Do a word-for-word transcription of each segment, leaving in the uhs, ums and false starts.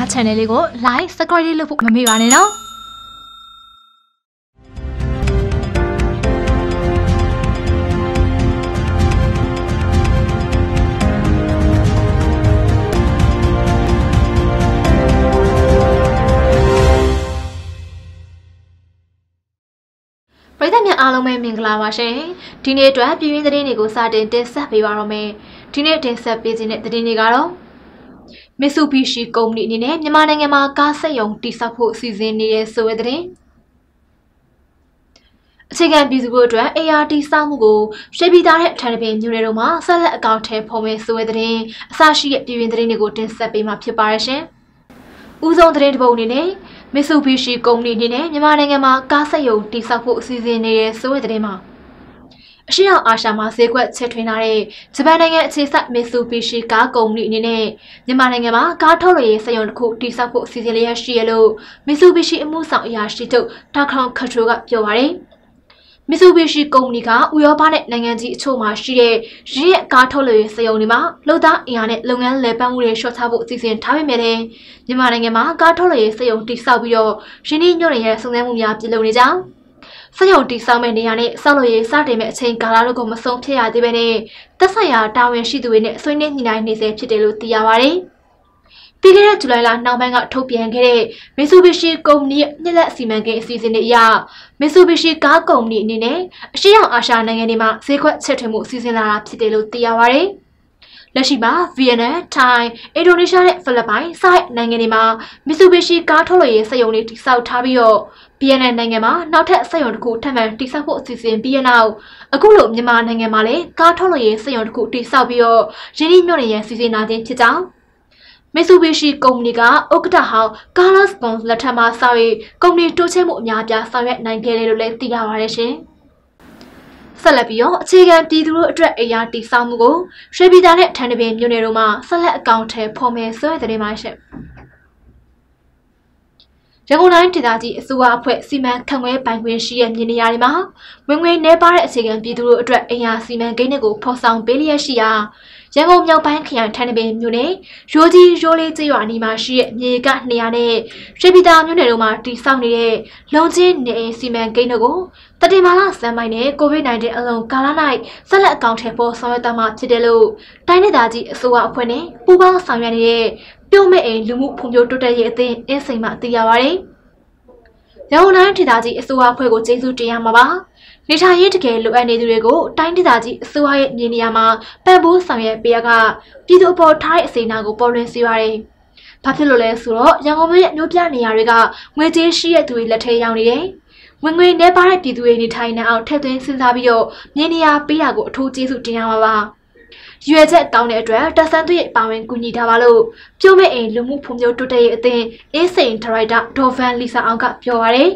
channel လေးကို like subscribe လေးလုပ်ဖို့မမေ့ပါနဲ့နော်ပရိသတ်များအားလုံးပဲမင်္ဂလာပါရှင်ဒီနေ့အတွက်ပြည်တွင်းသတင်းတွေကိုစတင်တင်ဆက်ပေးပါရမယ်ဒီနေ့တင်ဆက်ပေးခြင်းတဲ့သတင်းတွေကတော့Mitsubishi ကုမ္ပဏီအနေနဲ့မြန်မာနိုင်ငံမှာကားစက်ရုံတည်ဆောက်ဖို့အစီအစဉ်နေတဲ့ဆိုတဲ့သတင်းအခြေခံပြည်သူတို့အတွက် A R T စောင့်မှုကိုရွှေပြည်သားတဲ့ထန်တပင်မြို့နယ်တို့မှာဆက်လက်အကောင့်ထဲဖော်မယ်ဆိုတဲ့သတင်းအစရှိတဲ့ပြည်တွင်းသတင်းတွေကိုတင်ဆက်ပေးမှာဖြစ်ပါရရှင်ဦးဆုံးသတင်းတစ်ပုဒ်အနေနဲ့Mitsubishi ကုမ္ပဏီအနေနဲ့မြန်မာနိုင်ငံမှာကားစက်ရုံတည်ဆောက်ဖို့အစီအစဉ်နေတဲ့ဆိုတဲ့သတင်းမှာအရှေ့အောင်အာရှမှာဈေးကွက်ချဲ့ထွင်ထားတဲ့ဂျပန်နိုင်ငံအခြေစိုက် Mitsubishi ကားကုမ္ပဏီအနေနဲ့မြန်မာနိုင်ငံမှာကားထုတ်လုပ်ရေးစက်ရုံတစ်ခုတည်ဆောက်ဖို့အစီအစဉ်လေးရရှိရလို့ Mitsubishi အမှုဆောင်အရာရှိချုပ်တာခေါင်ခထရိုကပြောပါတယ်Mitsubishi ကုမ္ပဏီကဥရောပနဲ့နိုင်ငံကြီးအချို့မှာရှိတဲ့ရင်းရဲ့ကားထုတ်လုပ်ရေးစက်ရုံတွေမှာလုပ်သားအင်အားနဲ့လုပ်ငန်းလည်ပတ်မှုတွေလျှော့ချဖို့အစီအစဉ်ထားပေမဲ့လည်းမြန်မာနိုင်ငံမှာကားထုတ်လုပ်ရေးစက်ရုံတည်ဆောက်ပြီးတော့ရင်းနှီးမြှုပ်နှံရစုံစမ်းမှုများပြုလုပ်နေကြစက်ရုံတည်ဆောက်မဲ့နေရာနဲ့ဆောက်လုပ်ရေးစတင်မဲ့အချိန်ကာလတို့ကိုမဆုံးဖြတ်ရသေးဘဲနဲ့သက်ဆိုင်ရာတာဝန်ရှိသူတွေနဲ့ဆွေးနွေးညှိနှိုင်းနေဆဲဖြစ်တယ်လို့သိရပါတယ်။ပြီးခဲ့တဲ့ဇူလိုင်လနောက်ပိုင်းကထုတ်ပြန်ခဲ့တဲ့ Mitsubishi ကုမ္ပဏီရဲ့နှစ်လက်စီမံကိန်းအစီအစဉ်တွေအရ Mitsubishi ကားကုမ္ပဏီအနေနဲ့အရှေ့အောင်အာရှနိုင်ငံတွေမှာဈေးကွက်ချဲ့ထွင်မှုအစီအစဉ်လာတာဖြစ်တယ်လို့သိရပါတယ်။လက်ရှိမှာဗီယက်နမ်၊ထိုင်း၊အင်ဒိုနီးရှားနဲ့ဖိလစ်ပိုင်စတဲ့နိုင်ငံတွေမှာ Mitsubishi ကားထုတ်လုပ်ရေးစက်ရုံတွေတည်ဆောက်ထားပြီးတော့ဗီယက်နမ်နိုင်ငံမှာနောက်ထပ်စက်ရုံတစ်ခုထပ်မံတည်ဆောက်ဖို့အစီအစဉ်ပြီးရနောက်အခုလိုမြန်မာနိုင်ငံမှာလည်းကားထုတ်လုပ်ရေးစက်ရုံတစ်ခုတည်ဆောက်ပြီးတော့ရင်းနှီးမြှုပ်နှံရန်စီစဉ်နေခြင်းဖြစ်ကြောင်းMitsubishi ကုမ္ပဏီကဥက္ကဋ္ဌဟောင်း Carlos Ghosn လက်ထက်မှာစောက်ရေးကုမ္ပဏီတိုးချဲ့မှုအများပြားဆောင်ရွက်နိုင်ခဲ့တယ်လို့လည်းသိရပါတယ်ရှင်။ဆက်လက်ပြီးတော့အခြေခံပြည်သူတို့အတွက် A R T စောင့်မှုကိုရွှေပြည်သားနဲ့ထန်တပင်မြို့နယ်တို့မှာဆက်လက်အကောင့်ထဲဖော်မယ်ဆိုတဲ့သတင်းပါရှင်။ရန်ကုန်တိုင်းဒေသကြီးအစိုးရအဖွဲ့စီမံခန့်ခွဲပိုင်ခွင့်ရှိတဲ့မြေနေရာတွေမှာဝင်ငွေနှဲပါတဲ့အခြေခံပြည်သူတို့အတွက်အရာစီမံကိန်းတွေကိုဖော်ဆောင်ပေးလျက်ရှိရာရန်ကုန်မြောက်ပိုင်းခရိုင်ထန်တပင်မြို့နယ်ရိုးကြီးရိုးလေးကျေးရွာအနီးမှာရှိတဲ့မြေကနေရာနဲ့ရွှေပြည်သာမြို့နယ်တို့မှာတည်ဆောက်နေတဲ့လုံချင်းနေအိမ်စီမံကိန်းတို့ကိုတတိမာလာစံမိုင်းနဲ့ COVID 19 အလုံးကာလ၌ဆက်လက်အကောင့်ထဲပေါ်ဆောင်ရွက်သွားမှာဖြစ်တယ်လို့တိုင်းဒေသကြီးအစိုးရအဖွဲ့နဲ့ပူးပေါင်းဆောင်ရွက်နေတဲ့ပြုံးမဲ့အိမ်လူမှုဖွံ့ဖြိုးတိုးတက်ရေးအသင်းအင်းစိန်မှသိရပါတယ်။ရန်ကုန်တိုင်းဒေသကြီးအစိုးရအဖွဲ့ကိုကျေးဇူးတင်ရမှာပါ။နေထိုင်ရေးတကယ်လိုအပ်နေသူတွေကိုတိုင်းဒေသကြီးအစိုးရရဲ့မြေနေရာမှာပံ့ပိုးဆောင်ရွက်ပေးရကပြည်သူအပေါ်ထားတဲ့အစီအနာကိုပေါ်လွင်စေပါတယ်။ဘာဖြစ်လို့လဲဆိုတော့ရန်ကုန်မြို့ရဲ့မြို့ပြနေရာတွေကငွေကြေးရှိတဲ့သူတွေလက်ထဲရောက်နေတယ်။ဝင်ငွေနဲ့ပါတဲ့ပြည်သူတွေနေထိုင်နေအောင်ထည့်သွင်းစဉ်းစားပြီးတော့မြေနေရာပေးတာကိုအထူးကျေးဇူးတင်ရမှာပါ။ရွေချက်တောင်းတဲ့အတွက်တက်ဆန်းသူရဲ့ပါဝင်ကူညီထားပါလို့ပြုံးမဲ့အိမ်လူမှုဖွံ့ဖြိုးတိုးတက်ရေးအသင်းအင်းစိန်ဒါရိုက်တာဒေါ်ဗန်လီဆာအောင်ကပြောပါရယ်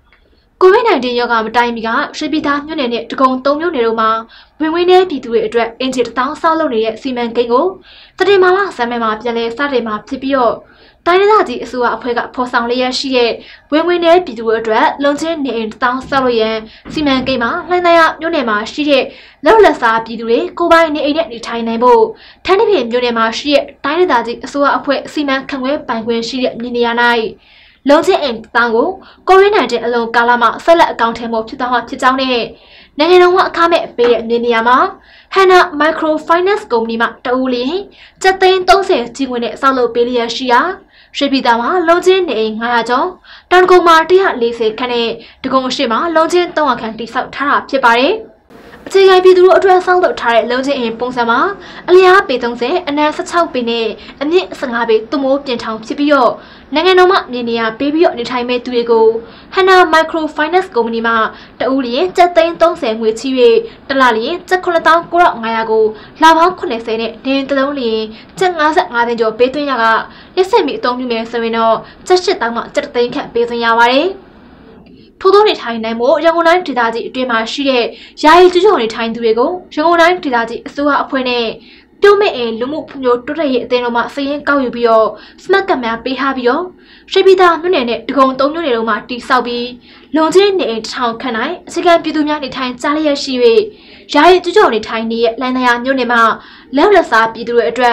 COVID 19 ရောဂါမတိုင်မီကရွှေပြည်သာမြို့နယ်နဲ့တကုံသုံးမြို့နယ်တို့မှာဝင်ဝင်တဲ့ပြည်သူတွေအတွက်အင်ဂျီတစ်တောင်းဆောက်လုပ်နေတဲ့စီမံကိန်းကိုတတိမာလာစံမဲမှာပြန်လည်စတင်မှာဖြစ်ပြီးတော့တိုင်းဒေသကြီးအစိုးရအဖွဲ့ကဖော်ဆောင်လျက်ရှိတဲ့ဝင်ဝင်တဲ့ပြည်သူတွေအတွက်လုံချင်းနေအိမ်တစ်တောင်းဆောက်လုပ်ရန်စီမံကိန်းမှာလှိုင်းသာရမြို့နယ်မှာရှိတဲ့လောက်လက်စားပြည်သူတွေကိုပိုင်နေအိမ်နဲ့နေထိုင်နိုင်ဖို့ထန်းတပင်မြို့နယ်မှာရှိတဲ့တိုင်းဒေသကြီးအစိုးရအဖွဲ့စီမံခန့်ခွဲပိုင်ခွင့်ရှိတဲ့မြေနေရာ၌လုံချင်းအိမ်တောင်းကို COVID 19 အလုံးကာလမှာဆက်လက်အကောင့်ထဲမှာဖြစ်သွားမှာဖြစ်ကြောင်းနဲ့နိုင်ငံတော်ကအခမဲ့ပေးတဲ့မြေနေရာမှာ Hana Microfinance ကုမ္ပဏီမှတအူးလျင်ကျပ်သိန်းသုံးဆယ်ကြီးငွေနဲ့ဆောက်လုပ်ပေးလျက်ရှိရာရွှေပြည်သာမှာလုံချင်းနေအိမ်ငါးရာကျော်တန်ကုံမှာတစ်ရာလေးဆယ်ခန့်နဲ့တကုံရှိမှာလုံချင်းသုံးရာခန့်တိဆောက်ထားတာဖြစ်ပါတယ်အခြေခံပြည်သူတို့အတွက်ဆောက်လုပ်ထားတဲ့လုံချင်းအိမ်ပုံစံမှာအလျားပေသုံးဆယ်အနံ၁၆ပေနဲ့အမြင့်၁၅ပေသူမိုးပြင်ထောင်ဖြစ်ပြီးတော့နိုင်ငံတော်မှမြေနေရာပေးပြီးတော့နေထိုင်မဲ့သူတွေကို Hana Microfinance ကုမ္ပဏီမှတအူးလျင်ကျပ်သိန်းသုံးဆယ်ငွေချီ၍တစ်လလျင်ကျပ်ခုနှစ်သောင်းကိုးထောင်ငါးရာကိုလပေါင်းခုနှစ်ဆယ်နဲ့နေတစ်လုံးလျင်ကျပ်ငါးဆယ့်ငါးသိန်းကျော်ပေးသွင်းရကရက်ဆက်ပြီးအသုံးပြုမယ်ဆိုရင်တော့ကျပ်ရှစ်သောင်းမှကျပ်တစ်သိန်းခန့်ပေးသွင်းရပါတယ်။ထို့သောနေထိုင်နိုင်မှုရန်ကုန်တိုင်းဒေသကြီးအတွင်းမှာရှိတဲ့ယာယီကျွကျော်နေထိုင်သူတွေကိုရန်ကုန်တိုင်းဒေသကြီးအစိုးရအဖွဲ့နဲ့ပြုံးမဲ့အိမ်လူမှုဖွံ့ဖြိုးတိုးတက်ရေးအသင်းတို့မှစာရင်းကောက်ယူပြီးတော့စမတ်ကပ်များပေးထားပြီးတော့ရွှေပြည်သာမြို့နယ်နဲ့တကုံသုံးမြို့နယ်တို့မှာတည်ဆောက်ပြီးလုံချင်းနေအိမ်တစ်ထောင်ခန့်၌အခြေခံပြည်သူများနေထိုင်ကြားလျက်ရှိ၍ယာယီကျွကျော်နေထိုင်နေတဲ့လိုင်းသာယာမြို့နယ်မှာလက်လက်စားပြည်သူတွေအတွက်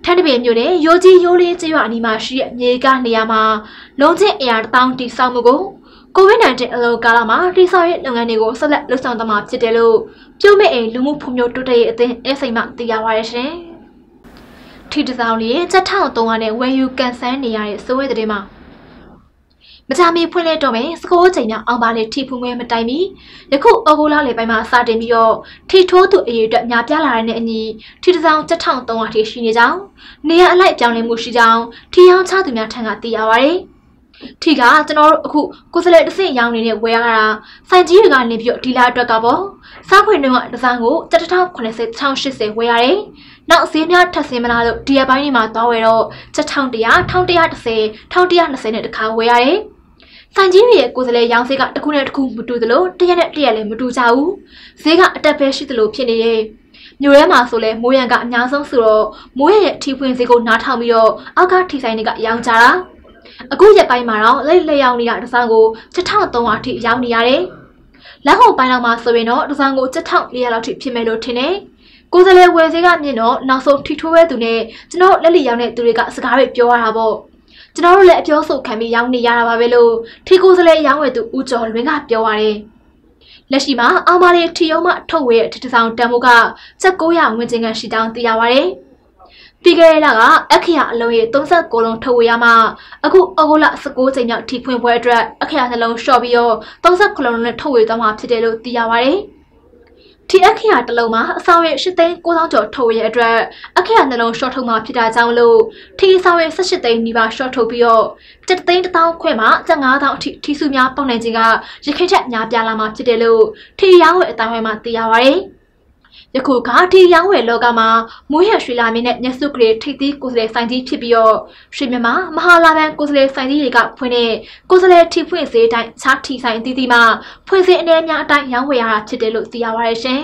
ထိုင်းတပင်မြို့နယ်ရိုကြီးရိုးလေးကျေးရွာအနီးမှာရှိတဲ့မြေကနေရာမှာလုံးချင်းအရာတောင်းတိဆောက်မှုကိုကိုဗစ် nineteen အလောကာလမှာတိဆောက်ရေးလုပ်ငန်းတွေကိုဆက်လက်လုပ်ဆောင်သွားမှာဖြစ်တယ်လို့ပြုံးမဲ့အိမ်လူမှုဖွံ့ဖြိုးတိုးတက်ရေးအသင်းအစိမ်းမှသိရပါရရှင်။ထီတစောင်းလေးစက်ထောင်သုံးရနဲ့ဝယ်ယူကန်ဆန်းနေရတဲ့စိုးဝဲတဲ့မှာမကြမီဖွင့်လဲတော့မယ်စကိုးချိန်များအောင်ပါလေထီဖူးငွေမတိုင်မီယခုအော်ဂိုလာလေပိုင်းမှာစတင်ပြီးတော့ထီထိုးသူအရေးအတွက်များပြားလာတဲ့အညီထီတစောင်းစက်ထောင်သုံးရထိရှိနေကြောင်းနေရအလိုက်ပြောင်းလဲမှုရှိကြောင်းထီရောင်းချသူများထံကသိရပါတယ်။ထီကကျွန်တော်တို့အခုကိုယ်စလဲတစ်စင်ရောင်းနေတဲ့ဝယ်ရတာစိုင်ကြီးတွေကနေပြီးတော့ဒီလာအတွက်ကပေါ့စားခွင့်တွေကတစ်စောင်းကိုတစ်ထောင်ခုနှစ်ဆယ်တစ်ထောင်ရှစ်ဆယ်ဝယ်ရတယ်။နောက်ဈေးများထပ်ဆင်းမလားလို့ဒီရပိုင်းတွေမှာသွားဝယ်တော့တစ်ထောင်တစ်ရာတစ်ထောင်တစ်ရာတစ်ဆယ်တစ်ထောင်တစ်ရာနှစ်ဆယ်နဲ့တစ်ခါဝယ်ရတယ်။ဆိုင်ကြီးရဲ့ကိုယ်စလဲရောင်းဈေးကတစ်ခုနဲ့တစ်ခုမတူသလိုတစ်ရက်နဲ့တစ်ရက်လည်းမတူကြဘူးဈေးကအတက်ပဲရှိသလိုဖြစ်နေတယ်မြို့ထဲမှာဆိုလဲမိုးရံကအများဆုံးဆိုတော့မိုးရရဲ့ထီဖွင့်ဈေးကိုနားထောင်ပြီးတော့အောက်ကထီဆိုင်တွေကရောင်းကြတာအခုရက်ပိုင်းမှာတော့လက်လက်ရောင်းနေတာတစ်စောင်းကိုတစ်ထောင်သုံးရာထိရောင်းနေရတယ်လက်ဟောပိုင်းလောက်မှာဆိုရင်တော့တစ်စောင်းကိုတစ်ထောင်လေးရာလောက်ထိဖြစ်မယ်လို့ထင်တယ်ကိုယ်စလဲဝယ်ဈေးကမြင့်တော့နောက်ဆုံးထီထိုးဝဲသူနဲ့ကျွန်တော်လက်လီရောင်းတဲ့သူတွေကစကားတွေပြောရတာပေါ့ကျွန်တော်တို့လည်းအပြောဆိုခံပြီးရောင်းနေရတာပါပဲလို့ထီကိုစလဲရောင်းဝယ်သူဦးကျော်လွင်ကပြောရတယ်လက်ရှိမှာအောင်ပါလေးထီယုံမှထုတ်ဝဲတဲ့ထီတစောင်းတန်ဖိုးကချက်ကိုရဝင်ချင်းကရှိတောင်းသိရပါတယ်ပြီးခဲ့တဲ့လကအခရာအလုံးရဲ့သုံးဆယ့်ကိုလုံးထုတ်ဝဲရမှာအခုအော်ဂိုလာ၁၉ချိန်မြောက်ထီဖွင့်ပွဲအတွက်အခရာနှလုံးလျှော့ပြီးတော့သုံးဆယ့်ကိုလုံးနဲ့ထုတ်ဝဲသွားမှာဖြစ်တယ်လို့သိရပါတယ်ထီအခရာတစ်လုံးမှာအဆောင်ရဲ့၈သိန်းကိုးသောင်းကျော်ထုတ်ဝဲအတွက်အခရာနှလုံးရှော့ထုတ်မှာဖြစ်တာကြောင့်လို့ထီအဆောင်ရဲ့၁၈သိန်းနီးပါးရှော့ထုတ်ပြီးတော့ကျပ်သိန်းတစ်သောင်းခွဲမှာကျပ်၅သောင်းအထိထီစုများပေါက်နိုင်ခြင်းကရခိုင်ချက်များပြားလာမှာဖြစ်တယ်လို့ထီရောင်းဝယ်အတိုင်းဝိုင်းမှာသိရပါတယ်ယခုကထီရောင်းဝယ်လောကမှာမိုးရရွှေလာမင်းနဲ့ညစုကလေးထိပ်သီးကိုယ်စလဲဆိုင်ကြီးဖြစ်ပြီးတော့ရွှေမြန်မာမဟာလာဘန်ကိုယ်စလဲဆိုင်ကြီးတွေကဖွင့်တဲ့ကိုယ်စလဲထီဖွင့်ဈေးတိုင်းခြားထီဆိုင်အသီးသီးမှာဖွင့်ဈေးအနေအများအတိုင်းရောင်းဝယ်ရတာဖြစ်တယ်လို့သိရပါရရှင်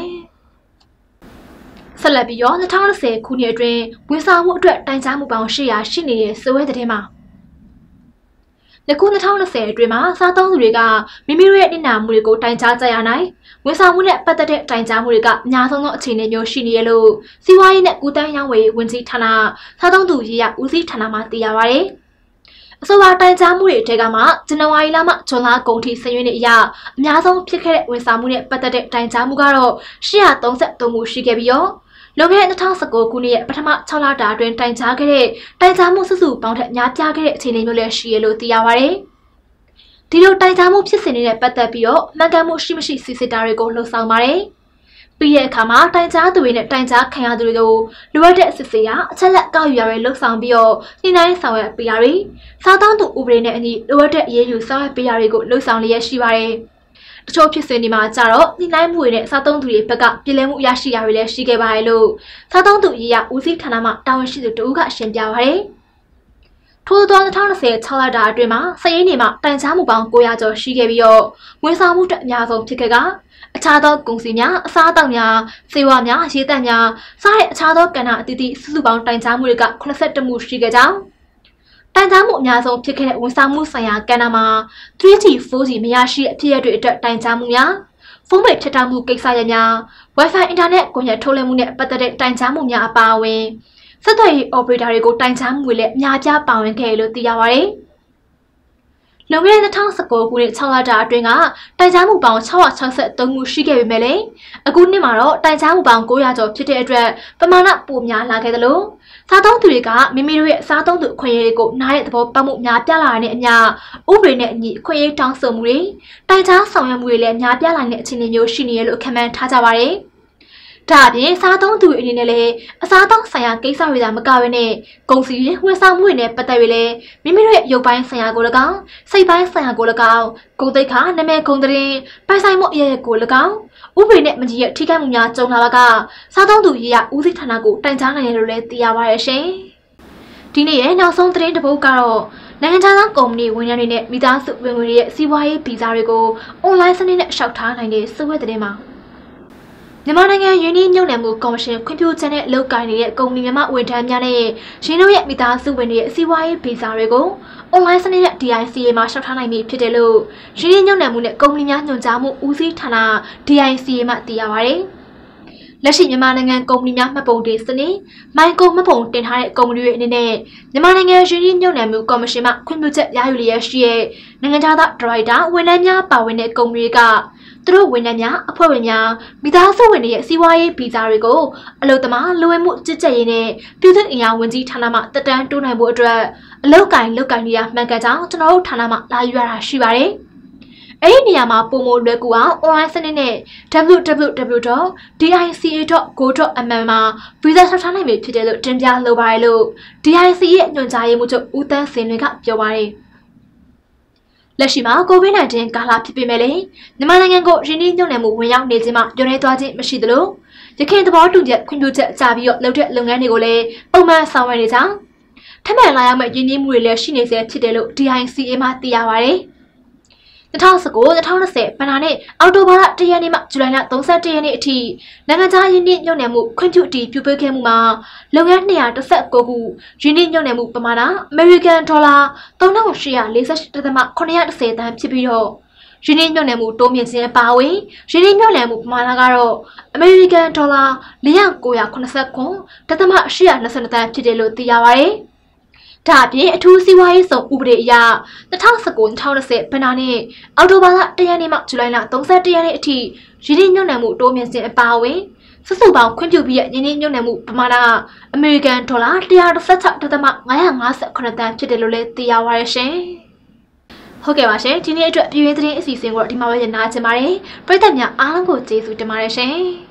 ဆက်လက်ပြီးတော့၂၀၂၀ခုနှစ်အတွင်းဝန်ဆောင်မှုအတွက်တိုင်ကြားမှုပေါင်း၈ရာရှိနေတဲ့စဝဲတဲ့မှာယခု၂၀၂၀အတွင်းမှာစားသုံးသူတွေကမိမိတို့ရဲ့နေနာမှုတွေကိုတိုင်ကြားကြရနိုင်ဝန်ဆောင်မှုနဲ့ပတ်သက်တဲ့တိုင်ကြားမှုတွေကအများဆုံးသောအခြေအနေမျိုးရှိနေရလို့စီးပွားရေးနဲ့ကုသရေးရောင်းဝယ်ရေးဝန်ကြီးဌာနစားသုံးသူရေးရာဦးစီးဌာနမှသိရပါတယ်အဆိုပါတိုင်ကြားမှုတွေထဲကမှဇန်နဝါရီလမှဇွန်လကုန်ထိစာရင်းတွေအရအများဆုံးဖြစ်ခဲ့တဲ့ဝန်ဆောင်မှုနဲ့ပတ်သက်တဲ့တိုင်ကြားမှုကတော့၈ရာသုံးဆယ့်သုံးမှုရှိခဲ့ပြီးတော့လွန်ခဲ့တဲ့၂၀၁၉ခုနှစ်ရဲ့ပထမ၆လတာအတွင်းတိုင်ကြားခဲ့တဲ့တိုင်ကြားမှုစုစုပေါင်းထက်များပြားခဲ့တဲ့အခြေအနေမျိုးလည်းရှိရလို့သိရပါတယ်။ဒီလိုတိုင်ကြားမှုဖြစ်စဉ်တွေနဲ့ပတ်သက်ပြီးတော့မှန်ကန်မှုရှိမရှိစစ်စစ်တာတွေကိုလှုံ့ဆော်ပါတယ်။ပြီးတဲ့အခါမှာတိုင်ကြားသူတွေနဲ့တိုင်ကြားခံရသူတွေကိုလိုအပ်တဲ့စစ်ဆေးရအချက်လက်ကောက်ယူရတွေလှုံ့ဆော်ပြီးတော့ညှိနှိုင်းဆောင်ရွက်ပေးရတွေစားတောင်းသူဥပဒေနဲ့အညီလိုအပ်တဲ့အရေးယူဆောင်ရွက်ပေးရတွေကိုလှုံ့ဆော်လျက်ရှိပါတယ်။တချို့ဖြစ်စဉ်တွေမှာကြတော့ညှိနှိုင်းမှုတွေနဲ့စားသုံးသူတွေဘက်ကပြည်လည်မှုရရှိရတွေလည်းရှိခဲ့ပါတယ်လို့စားသုံးသူရေးရဦးစီးဌာနမှတာဝန်ရှိသူတဦးကရှင်းပြပါတယ်။ထို့သော၂၀၂၀၆လတာအတွင်းမှာစည်ရင်းတွေမှာတိုင်ကြားမှုပေါင်း၉ရာကျော်ရှိခဲ့ပြီးတော့ဝန်ဆောင်မှုအတွက်အများဆုံးဖြစ်ခဲ့ကအခြားသောကုန်စည်များအစားအသောက်များစေဝါများရေသန့်များစတဲ့အခြားသောကဏ္ဍအသီးသီးစုစုပေါင်းတိုင်ကြားမှုတွေက၈၁မှုရှိခဲ့ကြောင်းတိုင်ကြားမှုအများဆုံးဖြစ်ခဲ့တဲ့ဝန်ဆောင်မှုဆိုင်ရာကဏ္ဍမှာ three G four G မရရှိတဲ့အဖြစ်အပျက်တွေအတွက်တိုင်ကြားမှုများဖုန်းပေဖြတ်တောက်မှုကိစ္စရပ်များ Wi-Fi အင်တာနက်ကွန်ရက်ထုတ်လွှင့်မှုနဲ့ပတ်သက်တဲ့တိုင်ကြားမှုများအပါအဝင်ဆက်သွယ်ရေး operator တွေကိုတိုင်ကြားမှုတွေလည်းအများကြီးပါဝင်ခဲ့လို့သိရပါတယ်။လွန်ခဲ့တဲ့၂၀၁၉ခုနှစ်၆လတာအတွင်းကတိုင်ကြားမှုပေါင်း၆၆၃မှုရှိခဲ့ပေမဲ့လည်းအခုနှစ်မှာတော့တိုင်ကြားမှုပေါင်း၉ရာကျော်ဖြစ်တဲ့အတွက်ပမာဏပိုများလာခဲ့သလိုစားသုံးသူတွေကမိမိတို့ရဲ့စားသုံးသူအခွင့်အရေးတွေကိုနားတဲ့သဘောပေါက်မှုများပြားလာတဲ့အမျှဥပဒေနဲ့အညီအခွင့်အရေးတောင်းဆိုမှုတွေတိုင်ကြားဆောင်ရွက်မှုတွေလည်းများပြားလာတဲ့အခြေအနေမျိုးရှိနေရလို့ခန့်မှန်းထားကြပါတယ်။ဒါအပြင်စားသုံးသူအနေနဲ့လည်းအစားအသောက်ဆိုင်ရာကိစ္စတွေသာမကဘဲနဲ့ကုန်စည်တွေဝန်ဆောင်မှုတွေနဲ့ပတ်သက်ပြီးလည်းမိမိတို့ရဲ့ရုပ်ပိုင်းဆိုင်ရာကို၎င်းစိတ်ပိုင်းဆိုင်ရာကို၎င်းကိုယ်သိက္ခာနာမည်ဂုဏ်သတင်းပိုင်ဆိုင်မှုအရေးကို၎င်းဥပဒေနဲ့မညီတဲ့ထိခိုက်မှုများကြုံလာတာကစားသုံးသူရေးရဦးစီးဌာနကိုတိုင်ကြားနိုင်တယ်လို့လည်းသိရပါရဲ့ရှင်။ဒီနေ့ရဲ့နောက်ဆုံးသတင်းတစ်ပုဒ်ကတော့နိုင်ငံခြားသားကုမ္ပဏီဝန်ထမ်းတွေနဲ့မိသားစုဝင်ငွေတွေရဲ့စီးပွားရေးဗီဇာတွေကိုအွန်လိုင်းစနစ်နဲ့လျှောက်ထားနိုင်တဲ့စုဝဲသတင်းမှာမြန်မာနိုင်ငံယင်းနှိမ့်ညွန့်နယ်မှုကော်မရှင်ခွင့်ပြုချက်နဲ့လုပ်ကိုင်နေတဲ့ကုမ္ပဏီမြန်မာဝန်ထမ်းများနဲ့ရင်းတို့ရဲ့မိသားစုဝင်တွေရဲ့စီးပွားရေးဗီဇာတွေကိုအွန်လိုင်းစနစ်နဲ့ D I C A မှာလျှောက်ထားနိုင်ပြီဖြစ်တယ်လို့ရင်းနှိမ့်ညွန့်နယ်မှုနဲ့ကုမ္ပဏီများညွှန်ကြားမှုဦးစီးဌာန D I C A မှသိရပါတယ်။လက်ရှိမြန်မာနိုင်ငံကုမ္ပဏီများမှတ်ပုံတင်စနစ်မိုင်ကုံမှတ်ပုံတင်ထားတဲ့ကုမ္ပဏီတွေအနေနဲ့မြန်မာနိုင်ငံရင်းနှီးမြှုပ်နှံမှုကော်မရှင်မှခွင့်ပြုချက်ရယူလျက်ရှိတဲ့နိုင်ငံခြားသားဒရိုက်တာဝန်ထမ်းများပါဝင်တဲ့ကုမ္ပဏီတွေကသူတို့ဝန်ထမ်းများအဖွဲ့ဝင်များမိသားစုဝင်တွေရဲ့စီးပွားရေးဗီဇာတွေကိုအလုပ်သမားလူဝင်မှုကြီးကြပ်ရေးနဲ့ပြည်သူ့အင်အားဝန်ကြီးဌာနမှတက်တန်းတိုးနိုင်ဖို့အတွက်အလုပ်ကိုင်လုပ်ကိုင်နေရမှန်ကန်ကြောင်းကျွန်တော်တို့ဌာနမှလာယူရတာရှိပါတယ်။အဲ့ဒီနေရာမှာပုံမလွယ်ကူအောင် online စနစ်နဲ့ double-u double-u double-u dot d i c a dot go dot m m မှာဗီဇာဆောက်ထားနိုင်ပြီဖြစ်တယ်လို့တင်ပြလိုပါတယ်လို့ D I C ရဲ့ညွှန်ကြားရေးမှူးချုပ်ဦးတန်းစင်တွေကပြောပါတယ်။လက်ရှိမှာ ကိုဗစ် nineteen ကာလဖြစ်ပေမဲ့လည်းမြန်မာနိုင်ငံကိုရင်းနှီးမြှုပ်နှံမှုဝင်ရောက်နေခြင်းမှာညှို့နှဲသွားခြင်းမရှိသလိုရခိုင်သဘောတူချက်ခွင့်ပြုချက်ကြာပြီးတော့လုပ်တဲ့လုပ်ငန်းတွေကိုလည်းပုံမှန်ဆောင်ရွက်နေကြထပ်မံလာရောက်မဲ့ရင်းနှီးမှုတွေလည်းရှိနေစေဖြစ်တယ်လို့ D I C A မှသိရပါတယ်။two thousand nineteen two thousand twentyဘဏ္ဍာနှစ်အောက်တိုဘာလoneရက်နေ့မှဇူလိုင်လthirty-oneရက်နေ့အထိနိုင်ငံခြားရင်းနှီးမြှုပ်နှံမှုခွင့်ပြုအတည်ပြုပေးခဲ့မှုမှာလုပ်ငန်းtwo hundred nineteenခုရင်းနှီးမြှုပ်နှံမှုပမာဏအမေရိကန်ဒေါ်လာthree thousand eight hundred forty-eight point seven one zeroတန်ဖြစ်ပြီးတော့ရင်းနှီးမြှုပ်နှံမှုတိုးမြင့်ခြင်းပါဝင်ရင်းနှီးမြှုပ်နှံမှုပမာဏကတော့အမေရိကန်ဒေါ်လာfour thousand nine hundred seventy-nine point eight two twoတန်ဖြစ်တယ်လို့သိရပါတယ်။ဒါအပြင်အထူးစီးပွားရေးဆောင်ဥပဒေအရtwo thousand nineteen two thousand twentyဘဏ္ဍာနှစ်အောက်တိုဘာလoneရက်နေ့မှဇူလိုင်လthirty-oneရက်နေ့အထိရင်းနှီးမြှုပ်နှံမှုတိုးမြင့်ခြင်းအပါအဝင်စုစုပေါင်းခွင့်ပြုပြီးရင်းနှီးမြှုပ်နှံမှုပမာဏအမေရိကန်ဒေါ်လာone hundred sixty-six point five five sevenတန်ဖြစ်တယ်လို့လည်းသိရပါတယ်ရှင်။ဟုတ်ကဲ့ပါရှင်ဒီနေ့အတွက်ပြည်တွင်းသတင်းအစီအစဉ်ကိုဒီမှာပဲရနာချင်ပါတယ်ပရိသတ်များအားလုံးကိုကျေးဇူးတင်ပါတယ်ရှင်။